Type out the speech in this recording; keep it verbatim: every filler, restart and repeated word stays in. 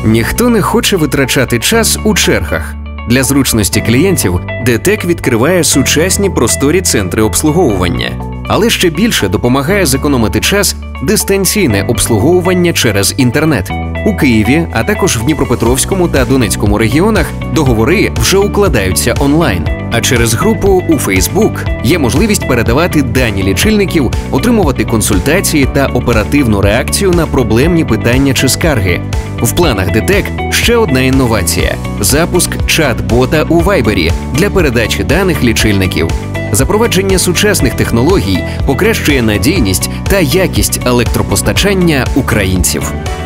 Ніхто не хоче витрачати час у чергах. Для зручності клієнтів ДТЕК відкриває сучасні просторі центри обслуговування. Але ще більше допомагає зекономити час дистанційне обслуговування через інтернет. У Києві, а також в Дніпропетровському та Донецькому регіонах договори вже укладаються онлайн. А через групу у Фейсбук є можливість передавати дані лічильників, отримувати консультації та оперативну реакцію на проблемні питання чи скарги. В планах ДТЕК ще одна інновація – запуск чат-бота у Вайбері для передачі даних лічильників. Запровадження сучасних технологій покращує надійність та якість електропостачання українців.